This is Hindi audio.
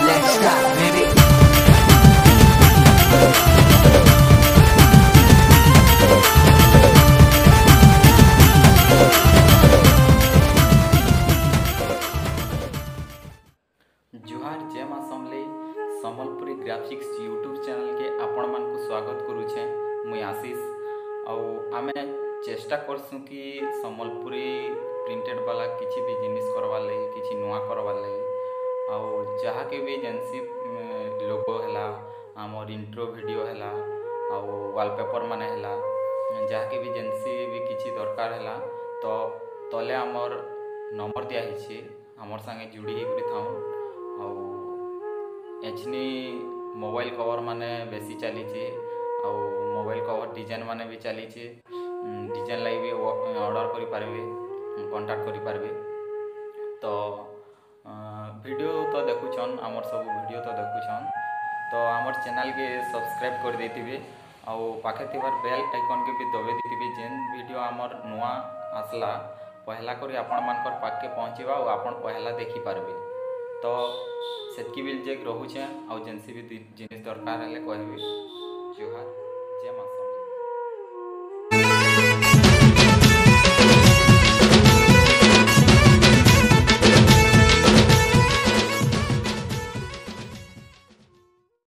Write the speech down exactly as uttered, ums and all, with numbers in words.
Let's start, baby. जुहार जय मां Samalei Sambalpuri graphics YouTube channel के आपण मान को स्वागत करुचे मुई आशीष आउ आमे चेष्टा करसु कि संबलपुरी प्रिंटेड वाला किसी भी जिनिस करवार लगी किसी नुआ करवार लगी आउ जहाँ के भी जेनसी लोगो हैला आमर इंट्रो वीडियो हैला आउ वॉलपेपर माने हैला जहाँ के भी जेनसी भी किसी दरकार हैला तो तले आमर नंबर दिया हिची आमर संगे जुड़ी ही करी थाऊ आउ एचनी मोबाइल कवर माने बेसी चली आउ मोबाइल कवर डिजाइन माने भी चली डिजाइन लगी भी ऑर्डर करि पारबे कांटेक्ट करि पारबे तो वीडियो तो देखुछन आमर सब वीडियो तो देखुछन तो आमर चैनल के सब्सक्राइब कर देथिबे आउ पाखे थिबार बेल आइकन के भी दबे देथिबे जेन वीडियो आमर नुआ आसला पहला करी आपण मानकर पाखे पहुँचवा और आपण पहला देखि पारबे तो सेतकी बिल जे रहुचे आउ जेनसी भी जिनिस दरकार हेले कहबे जुहार।